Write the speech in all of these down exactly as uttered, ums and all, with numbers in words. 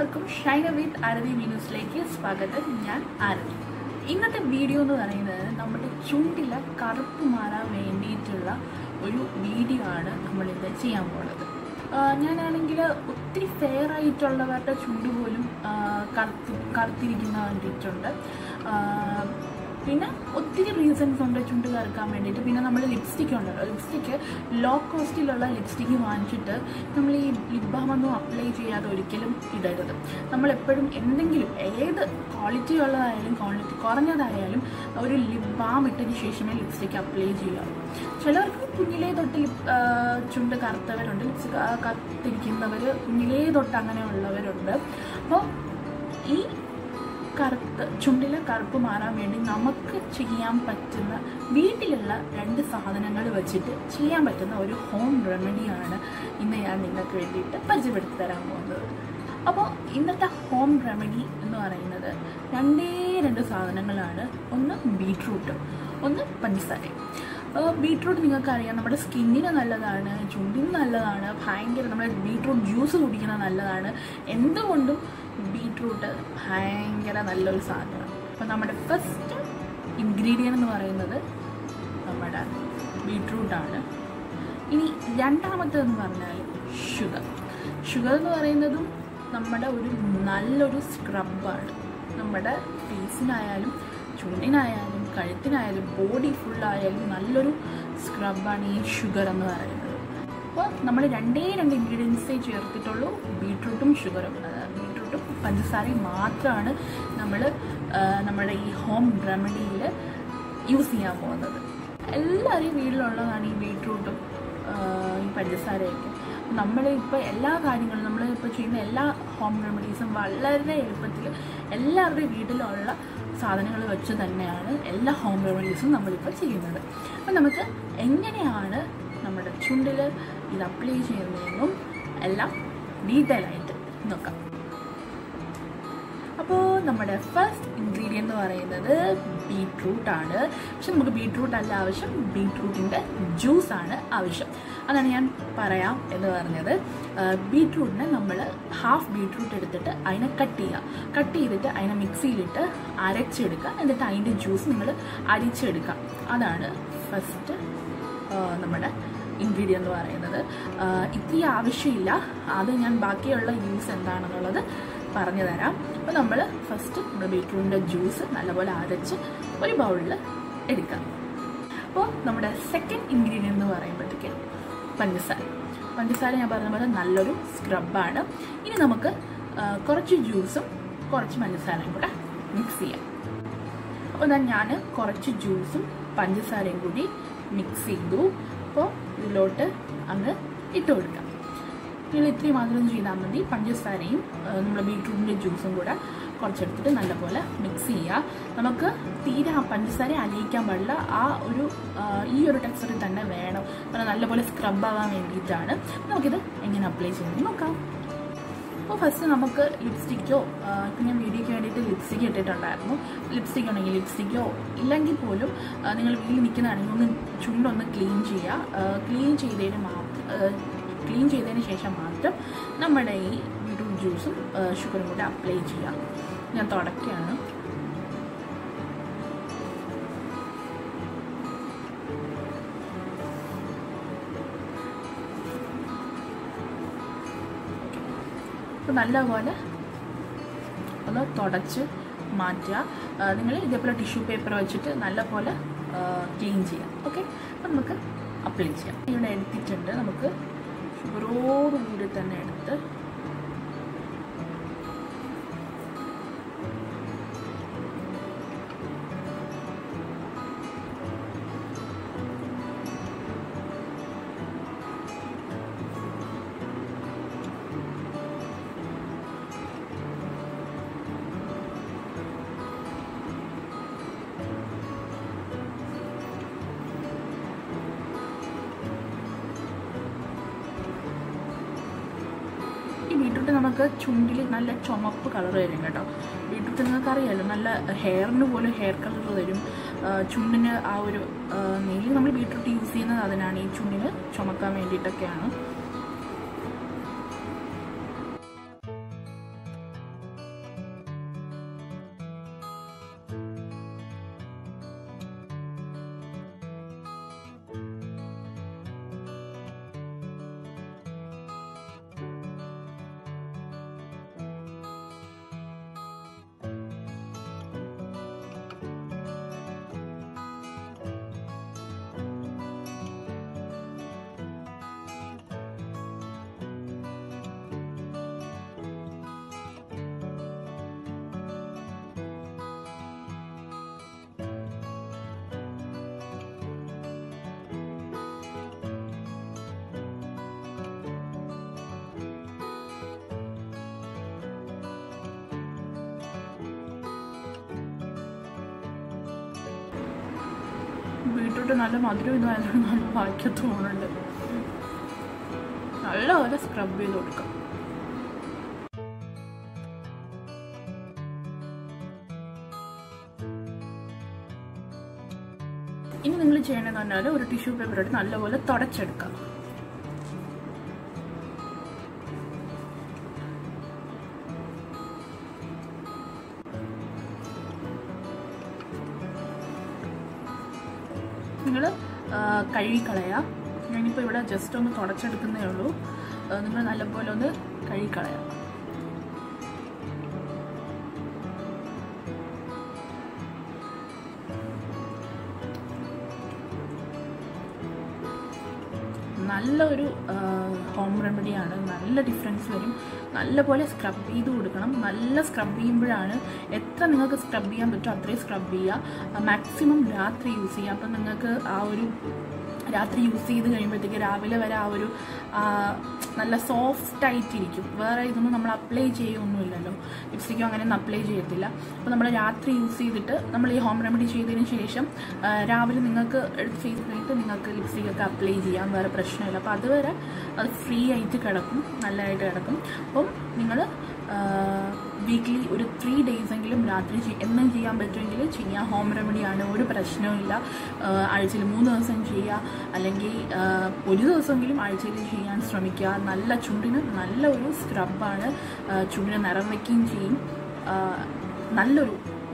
എല്ലാവർക്കും ഷൈന വിത്ത് ആരതി വീഡിയോസിലേക്ക് സ്വാഗതം. ഞാൻ ആരതി. ഇന്നത്തെ വീഡിയോ എന്ന് പറയുന്നത് നമ്മുടെ ചുണ്ടിലെ കറുപ്പ് മാറാൻ വേണ്ടിയിട്ടുള്ള ഒരു വീഡിയോ ആണ് നമ്മളിന്ന് ചെയ്യാൻ പോകുന്നത്. ഞാനാണെങ്കിൽ ഒത്തിരി ഫെയർ ആയിട്ടുള്ളവരുടെ ചുണ്ട് പോലും കറുത്ത് കറുത്തിരിക്കുന്ന കണ്ടിട്ടുണ്ട്. പിന്നെ ഒത്തിരി റീസൺസ് ഉണ്ട് ചുണ്ട് കറുക്കാൻ വേണ്ടിയിട്ട്. പിന്നെ നമ്മൾ ലിപ്സ്റ്റിക്ക് ഉണ്ടല്ലോ, ലിപ്സ്റ്റിക്ക് ലോ കോസ്റ്റിലുള്ള ലിപ്സ്റ്റിക്ക് വാങ്ങിച്ചിട്ട് നമ്മൾ ഈ ലിപ് ബാം ഒന്നും അപ്ലൈ ചെയ്യാതെ ഒരിക്കലും ഇടരുത്. നമ്മളെപ്പോഴും എന്തെങ്കിലും ഏത് ക്വാളിറ്റി ഉള്ളതായാലും ക്വാളിറ്റി കുറഞ്ഞതായാലും ഒരു ലിപ് ബാം ഇട്ടതിന് ശേഷമേ ലിപ്സ്റ്റിക്ക് അപ്ലൈ ചെയ്യാവൂ. ചിലവർക്ക് കുഞ്ഞിലേ തൊട്ട് ലിപ് ചുണ്ട് കറുത്തവരുണ്ട്, ലിപ്സ് കറുത്തിരിക്കുന്നവർ കുഞ്ഞിലേ തൊട്ട് അങ്ങനെയുള്ളവരുണ്ട്. അപ്പോൾ ഈ കറുത്ത് ചുണ്ടിലെ കറുപ്പ് മാറാൻ വേണ്ടി നമുക്ക് ചെയ്യാൻ പറ്റുന്ന വീട്ടിലുള്ള രണ്ട് സാധനങ്ങൾ വെച്ചിട്ട് ചെയ്യാൻ പറ്റുന്ന ഒരു ഹോം റെമഡിയാണ് ഇന്ന് ഞാൻ നിങ്ങൾക്ക് വേണ്ടിയിട്ട് പരിചയപ്പെടുത്തി തരാൻ പോകുന്നത്. അപ്പോൾ ഇന്നത്തെ ഹോം റെമഡി എന്ന് പറയുന്നത് രണ്ടേ രണ്ട് സാധനങ്ങളാണ്. ഒന്ന് ബീട്രൂട്ടും ഒന്ന് പഞ്ചസാരയും. ബീട്രൂട്ട് നിങ്ങൾക്കറിയാം, നമ്മുടെ സ്കിന്നിന് നല്ലതാണ്, ചുണ്ടിന് നല്ലതാണ്, ഭയങ്കര നമ്മുടെ ബീട്രൂട്ട് ജ്യൂസ് കുടിക്കുന്നത് നല്ലതാണ്. എന്തുകൊണ്ടും ബീട്രൂട്ട് ഭയങ്കര നല്ലൊരു സാധനമാണ്. അപ്പോൾ നമ്മുടെ ഫസ്റ്റ് ഇൻഗ്രീഡിയൻ്റ് എന്ന് പറയുന്നത് നമ്മുടെ ബീട്രൂട്ടാണ്. ഇനി രണ്ടാമത്തേതെന്ന് പറഞ്ഞാൽ ഷുഗർ. ഷുഗർ എന്ന് പറയുന്നതും നമ്മുടെ ഒരു നല്ലൊരു സ്ക്രബാണ്. നമ്മുടെ ഫേസിനായാലും ചുണ്ടിനായാലും കഴുത്തിനായാലും ബോഡി ഫുള്ളായാലും നല്ലൊരു സ്ക്രബാണ് ഈ ഷുഗർ എന്ന് പറയുന്നത്. അപ്പോൾ നമ്മൾ രണ്ടേ രണ്ട് ഇൻഗ്രീഡിയൻസേ ചേർത്തിട്ടുള്ളൂ, ബീട്രൂട്ടും ഷുഗറും. ബീട്രൂട്ടും പഞ്ചസാരയും മാത്രമാണ് നമ്മൾ നമ്മുടെ ഈ ഹോം റെമഡിയിൽ യൂസ് ചെയ്യാൻ പോകുന്നത്. എല്ലാവരും വീട്ടിലുള്ളതാണ് ഈ ബീട്രൂട്ടും ഈ പഞ്ചസാരയൊക്കെ. നമ്മൾ ഇപ്പോൾ എല്ലാ കാര്യങ്ങളും നമ്മൾ ഇപ്പോൾ ചെയ്യുന്ന എല്ലാ ഹോം റെമഡീസും വളരെ എളുപ്പത്തിൽ എല്ലാവരുടെയും വീട്ടിലുള്ള സാധനങ്ങൾ വെച്ച് തന്നെയാണ് എല്ലാ ഹോം റെമഡീസും നമ്മളിപ്പോൾ ചെയ്യുന്നത്. അപ്പം നമുക്ക് എങ്ങനെയാണ് നമ്മുടെ ചുണ്ടിൽ ഇത് അപ്ലൈ ചെയ്യുന്നതെന്നും എല്ലാം ഡീറ്റെയിൽ ആയിട്ട് നോക്കാം. അപ്പോൾ നമ്മുടെ ഫസ്റ്റ് ഇൻഗ്രീഡിയൻ്റ് എന്ന് പറയുന്നത് ബീട്രൂട്ടാണ്. പക്ഷെ നമുക്ക് ബീട്രൂട്ട് അല്ല ആവശ്യം, ബീട്രൂട്ടിൻ്റെ ജ്യൂസാണ് ആവശ്യം. അതാണ് ഞാൻ പറയാം എന്ന് പറഞ്ഞത്. ബീട്രൂട്ടിനെ നമ്മൾ ഹാഫ് ബീട്രൂട്ട് എടുത്തിട്ട് അതിനെ കട്ട് ചെയ്യുക. കട്ട് ചെയ്തിട്ട് അതിനെ മിക്സിയിലിട്ട് അരച്ചെടുക്കുക. എന്നിട്ട് അതിൻ്റെ ജ്യൂസ് നിങ്ങൾ അരിച്ചെടുക്കുക. അതാണ് ഫസ്റ്റ് നമ്മുടെ ഇൻഗ്രീഡിയൻ്റ് എന്ന് പറയുന്നത്. ഇത്തിരി ആവശ്യമില്ല, അത് ഞാൻ ബാക്കിയുള്ള യൂസ് എന്താണെന്നുള്ളത് പറഞ്ഞു തരാം. അപ്പോൾ നമ്മൾ ഫസ്റ്റ് നമ്മുടെ ബീട്രൂട്ടിൻ്റെ ജ്യൂസ് നല്ലപോലെ അരച്ച് ഒരു ബൗളിൽ എടുക്കാം. അപ്പോൾ നമ്മുടെ സെക്കൻഡ് ഇൻഗ്രീഡിയൻ്റ് എന്ന് പറയുമ്പോഴത്തേക്ക് പഞ്ചസാര. പഞ്ചസാര ഞാൻ പറഞ്ഞ പോലെ നല്ലൊരു സ്ക്രബാണ്. ഇനി നമുക്ക് കുറച്ച് ജ്യൂസും കുറച്ച് പഞ്ചസാരയും കൂടെ മിക്സ് ചെയ്യാം. അപ്പോൾ എന്നാൽ ഞാൻ കുറച്ച് ജ്യൂസും പഞ്ചസാരയും കൂടി മിക്സ് ചെയ്തു. അപ്പോൾ ഇതിലോട്ട് അങ്ങ് ഇട്ട് കൊടുക്കാം. നിങ്ങൾ ഇത്രയും മാത്രം ചെയ്താൽ മതി. പഞ്ചസാരയും നമ്മുടെ ബീട്രൂട്ടിൻ്റെ ജ്യൂസും കൂടെ കുറച്ചെടുത്തിട്ട് നല്ലപോലെ മിക്സ് ചെയ്യുക. നമുക്ക് തീരെ ആ പഞ്ചസാര അലിയിക്കാൻ പാടില്ല. ആ ഒരു ഈ ഒരു ടെക്സ്ചറിൽ തന്നെ വേണം, കാരണം നല്ലപോലെ സ്ക്രബ് ആവാൻ വേണ്ടിയിട്ടാണ്. നമുക്കിത് എങ്ങനെ അപ്ലൈ ചെയ്യുന്നത് നോക്കാം. അപ്പോൾ ഫസ്റ്റ് നമുക്ക് ലിപ്സ്റ്റിക്കോ, ഇപ്പം ഞാൻ വീഡിയോയ്ക്ക് വേണ്ടിയിട്ട് ലിപ്സ്റ്റിക്ക് ഇട്ടിട്ടുണ്ടായിരുന്നു. ലിപ്സ്റ്റിക് ഉണ്ടെങ്കിൽ ലിപ്സ്റ്റിക്കോ, ഇല്ലെങ്കിൽ പോലും നിങ്ങൾ വീട്ടിൽ നിൽക്കുന്നതാണെങ്കിൽ ഒന്ന് ചുണ്ടൊന്ന് ക്ലീൻ ചെയ്യുക. ക്ലീൻ ചെയ്തതിന് മാത്രം ക്ലീൻ ചെയ്തതിന് ശേഷം മാത്രം നമ്മുടെ ഈ ബീട്രൂട്ട് ജ്യൂസും ഷുഗറും കൂടെ അപ്ലൈ ചെയ്യാം. ഞാൻ തുടക്കുകയാണ്. അപ്പോൾ നല്ലപോലെ ഒന്ന് തുടച്ച് മാറ്റുക. നിങ്ങൾ ഇതേപോലെ ടിഷ്യൂ പേപ്പർ വെച്ചിട്ട് നല്ലപോലെ ക്ലീൻ ചെയ്യാം. ഓക്കെ, അപ്പം നമുക്ക് അപ്ലൈ ചെയ്യാം. ഇവിടെ എടുത്തിട്ടുണ്ട്. നമുക്ക് ഷുഗറോടുകൂടി തന്നെ എടുത്ത് ബീട്രൂട്ട് നമുക്ക് ചുണ്ടിൽ നല്ല ചുമപ്പ് കളർ വരും കേട്ടോ. ബീട്രൂട്ട് നിങ്ങൾക്ക് അറിയാമല്ലോ, നല്ല ഹെയറിന് പോലും ഹെയർ കളർ വരും. ചുണ്ടിന് ആ ഒരു മെയിൻലി നമ്മൾ ബീട്രൂട്ട് യൂസ് ചെയ്യുന്നത് അതിനാണ്, ഈ ചുണ്ടിന് ചുമക്കാൻ വേണ്ടിയിട്ടൊക്കെയാണ്. ബീട്രൂട്ട് നല്ല മധുരം ഇതായതുകൊണ്ട് നല്ല വായിക്കാൻ തോന്നുന്നുണ്ട്. നല്ലപോലെ സ്ക്രബ് ചെയ്ത് കൊടുക്കാം. ഇനി നിങ്ങൾ ചെയ്യണമെന്ന് പറഞ്ഞാൽ ഒരു ടിഷ്യൂ പേപ്പർ എടുത്ത് നല്ലപോലെ തുടച്ചെടുക്കാം. നിങ്ങൾ കഴുകിക്കളയാം. ഞാനിപ്പോൾ ഇവിടെ ജസ്റ്റ് ഒന്ന് തുടച്ചെടുക്കുന്നേ ഉള്ളൂ. നിങ്ങൾ നല്ലപോലെ ഒന്ന് കഴുകിക്കളയാം. നല്ലൊരു ഹോം റെമഡിയാണ്. നല്ല ഡിഫറൻസ് വരും. നല്ലപോലെ സ്ക്രബ് ചെയ്ത് കൊടുക്കണം. നല്ല സ്ക്രബ് ചെയ്യുമ്പോഴാണ്, എത്ര നിങ്ങൾക്ക് സ്ക്രബ് ചെയ്യാൻ പറ്റുമോ അത്രയും സ്ക്രബ് ചെയ്യുക. മാക്സിമം രാത്രി യൂസ് ചെയ്യുക. അപ്പം നിങ്ങൾക്ക് ആ ഒരു രാത്രി യൂസ് ചെയ്ത് കഴിയുമ്പോഴത്തേക്ക് രാവിലെ വരെ ആ ഒരു നല്ല സോഫ്റ്റ് ആയിട്ടിരിക്കും. വേറെ ഇതൊന്നും നമ്മൾ അപ്ലൈ ചെയ്യൊന്നുമില്ലല്ലോ. ലിപ്സ്റ്റിക്കും അങ്ങനെയൊന്നും അപ്ലൈ ചെയ്യത്തില്ല. അപ്പോൾ നമ്മൾ രാത്രി യൂസ് ചെയ്തിട്ട് നമ്മൾ ഈ ഹോം റെമഡി ചെയ്തതിന് ശേഷം രാവിലെ നിങ്ങൾക്ക് എടുത്ത് ഫേസ് കഴിഞ്ഞിട്ട് നിങ്ങൾക്ക് ലിപ്സ്റ്റിക്കൊക്കെ അപ്ലൈ ചെയ്യാം. വേറെ പ്രശ്നമില്ല. അപ്പോൾ അതുവരെ അത് ഫ്രീ ആയിട്ട് കിടക്കും, നല്ലതായിട്ട് കിടക്കും. അപ്പം നിങ്ങൾ വീക്ക്ലി ഒരു ത്രീ ഡേയ്സ് എങ്കിലും രാത്രി എന്നും ചെയ്യാൻ പറ്റുമെങ്കിൽ ചെയ്യാം. ഹോം റെമഡിയാണ്, ഒരു പ്രശ്നവുമില്ല. ആഴ്ചയിൽ മൂന്ന് ദിവസം ചെയ്യുക, അല്ലെങ്കിൽ ഒരു ദിവസമെങ്കിലും ആഴ്ചയിൽ ചെയ്യാൻ ശ്രമിക്കുക. നല്ല ചുണ്ടിന് നല്ല ഒരു സ്ക്രബാണ്. ചുണ്ടിന് നിറം വയ്ക്കുകയും ചെയ്യും. നല്ലൊരു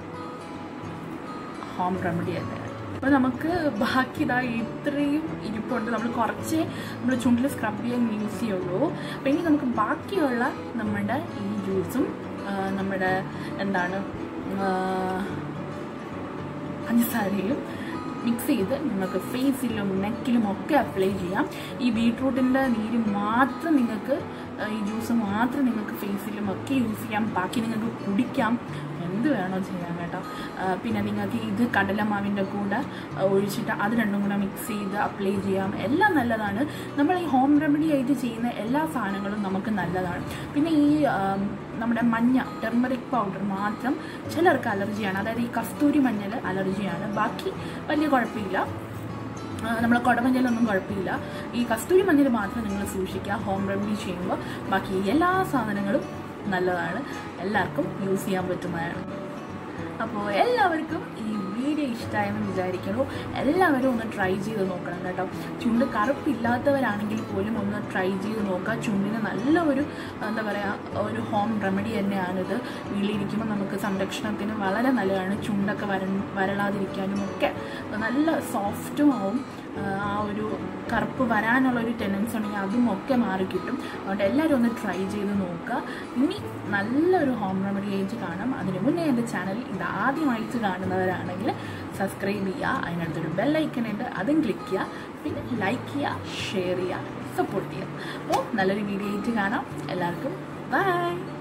ഹോം റെമഡി തന്നെയാണ്. അപ്പോൾ നമുക്ക് ബാക്കി ഇതാ ഇത്രയും ഇരിപ്പുണ്ട്. നമ്മൾ കുറച്ച് നമ്മൾ ചുണ്ടിൽ സ്ക്രബ് ചെയ്യാൻ യൂസ് ചെയ്യുള്ളൂ. അപ്പോൾ ഇനി നമുക്ക് ബാക്കിയുള്ള നമ്മുടെ ഈ ജ്യൂസും നമ്മുടെ എന്താണ് പഞ്ചസാരയും മിക്സ് ചെയ്ത് നിങ്ങൾക്ക് ഫേസിലും നെക്കിലും ഒക്കെ അപ്ലൈ ചെയ്യാം. ഈ ബീട്രൂട്ടിൻ്റെ നീര് മാത്രം നിങ്ങൾക്ക്, ഈ ജ്യൂസ് മാത്രം നിങ്ങൾക്ക് ഫേസിലും ഒക്കെ യൂസ് ചെയ്യാം. ബാക്കി നിങ്ങൾക്ക് കുടിക്കാം, എന്ത് വേണോ ചെയ്യാം കേട്ടോ. പിന്നെ നിങ്ങൾക്ക് ഇത് കടലമാവിൻ്റെ കൂടെ ഒഴിച്ചിട്ട് അത് രണ്ടും കൂടെ മിക്സ് ചെയ്ത് അപ്ലൈ ചെയ്യാം. എല്ലാം നല്ലതാണ്. നമ്മൾ ഈ ഹോം റെമഡി ആയിട്ട് ചെയ്യുന്ന എല്ലാ സാധനങ്ങളും നമുക്ക് നല്ലതാണ്. പിന്നെ ഈ നമ്മുടെ മഞ്ഞ ടെർമറിക് പൗഡർ മാത്രം ചിലർക്ക് അലർജിയാണ്. അതായത് ഈ കസ്തൂരി മഞ്ഞൾ അലർജിയാണ്. ബാക്കി വലിയ കുഴപ്പമില്ല. നമ്മൾ കുടമഞ്ഞളൊന്നും കുഴപ്പമില്ല. ഈ കസ്തൂരി മഞ്ഞൾ മാത്രം നിങ്ങൾ സൂക്ഷിക്കുക ഹോം റെമഡി ചെയ്യുമ്പോൾ. ബാക്കി എല്ലാ സാധനങ്ങളും നല്ലതാണ്, എല്ലാവർക്കും യൂസ് ചെയ്യാൻ പറ്റുന്നതാണ്. അപ്പോൾ എല്ലാവർക്കും ഈ വീഡിയോ ഇഷ്ടമായെന്ന് വിചാരിക്കുന്നു. എല്ലാവരും ഒന്ന് ട്രൈ ചെയ്ത് നോക്കണം കേട്ടോ. ചുണ്ട് കറുപ്പില്ലാത്തവരാണെങ്കിൽ പോലും ഒന്ന് ട്രൈ ചെയ്ത് നോക്കുക. ചുണ്ടിന് നല്ല ഒരു എന്താ പറയുക ഒരു ഹോം റെമഡി തന്നെയാണിത്. വീട്ടിലിരിക്കുമ്പോൾ നമുക്ക് സംരക്ഷണത്തിന് വളരെ നല്ലതാണ്. ചുണ്ടൊക്കെ വര വരളാതിരിക്കാനും ഒക്കെ നല്ല സോഫ്റ്റും ആവും. ആ ഒരു കറുപ്പ് വരാനുള്ളൊരു ടെൻഡൻസി ഉണ്ടെങ്കിൽ അതും ഒക്കെ മാറിക്കിട്ടും. അതുകൊണ്ട് എല്ലാവരും ഒന്ന് ട്രൈ ചെയ്ത് നോക്കുക. ഇനി നല്ലൊരു ഹോം റെമഡി ആയിട്ട് കാണാം. അതിന് മുന്നേ എൻ്റെ ചാനൽ ഇതാദ്യമായിട്ട് കാണുന്നവരാണെങ്കിൽ സബ്സ്ക്രൈബ് ചെയ്യുക. അതിനടുത്തൊരു ബെല്ലൈക്കൺ ഉണ്ട്, അതും ക്ലിക്ക് ചെയ്യുക. പിന്നെ ലൈക്ക് ചെയ്യുക, ഷെയർ ചെയ്യുക, സപ്പോർട്ട് ചെയ്യുക. അപ്പോൾ നല്ലൊരു വീഡിയോ ആയിട്ട് കാണാം. എല്ലാവർക്കും ബൈ.